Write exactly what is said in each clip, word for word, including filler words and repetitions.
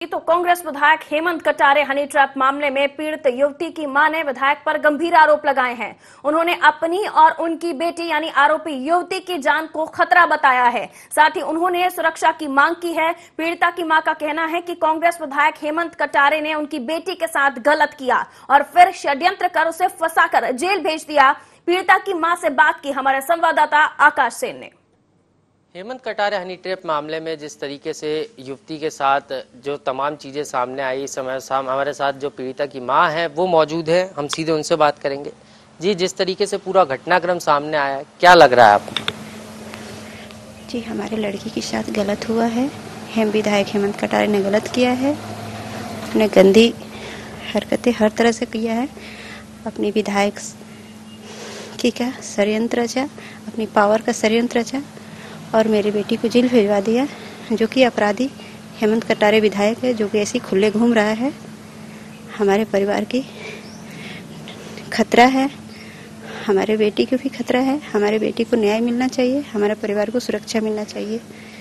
तो कांग्रेस विधायक Hemant Katare honey trap मामले में पीड़ित युवती की मां ने विधायक पर गंभीर आरोप लगाए हैं। उन्होंने अपनी और उनकी बेटी यानी आरोपी युवती की जान को खतरा बताया है। साथ ही उन्होंने सुरक्षा की मांग की है। पीड़िता की मां का कहना है कि कांग्रेस विधायक हेमंत कटारे ने उनकी बेटी के साथ गलत किया और फिर षड्यंत्र कर उसे फंसाकर जेल भेज दिया। पीड़िता की मां से बात की हमारे संवाददाता आकाश सेन ने। हेमंत कटारे हनी ट्रैप मामले में जिस तरीके से युवती के साथ जो तमाम चीज़ें सामने आई, समय साम हमारे साथ जो पीड़िता की मां है वो मौजूद है। हम सीधे उनसे बात करेंगे। जी, जिस तरीके से पूरा घटनाक्रम सामने आया है, क्या लग रहा है आपको? जी, हमारे लड़की के साथ गलत हुआ है। हम विधायक हेमंत कटारे ने गलत किया है। उसने गंदी हरकतें हर तरह से किया है। अपनी विधायक की का षड्यंत्र रचा, अपनी पावर का षड्यंत्र रचा और मेरी बेटी को जेल भिजवा दिया। जो कि अपराधी हेमंत कटारे विधायक है, जो कि ऐसे खुले घूम रहा है। हमारे परिवार की खतरा है, हमारे बेटी को भी खतरा है। हमारे बेटी को न्याय मिलना चाहिए, हमारे परिवार को सुरक्षा मिलना चाहिए।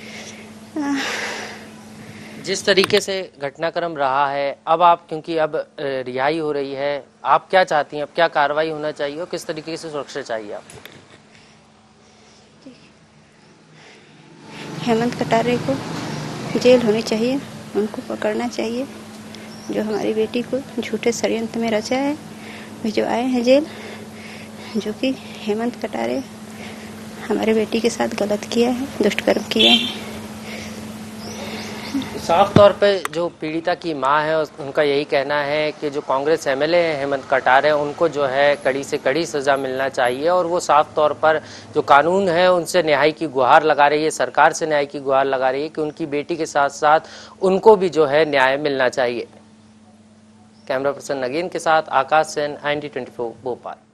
जिस तरीके से घटनाक्रम रहा है, अब आप क्योंकि अब रिहाई हो रही है, आप क्या चाहती हैं? अब क्या कार्रवाई होना चाहिए और किस तरीके से सुरक्षा चाहिए आप? हेमंत कटारे को जेल होनी चाहिए, उनको पकड़ना चाहिए। जो हमारी बेटी को झूठे षड्यंत्र में रचा है, वे जो आए हैं जेल, जो कि हेमंत कटारे हमारे बेटी के साथ गलत किया है, दुष्कर्म किया है। साफ तौर पे जो पीड़िता की मां है उनका यही कहना है कि जो कांग्रेस एमएलए हैं हेमंत कटारे, उनको जो है कड़ी से कड़ी सजा मिलना चाहिए और वो साफ तौर पर जो कानून है उनसे न्याय की गुहार लगा रही है, सरकार से न्याय की गुहार लगा रही है कि उनकी बेटी के साथ साथ उनको भी जो है न्याय मिलना चाहिए। कैमरा पर्सन नगीन के साथ Akash Sen, I N D twenty four Bhopal.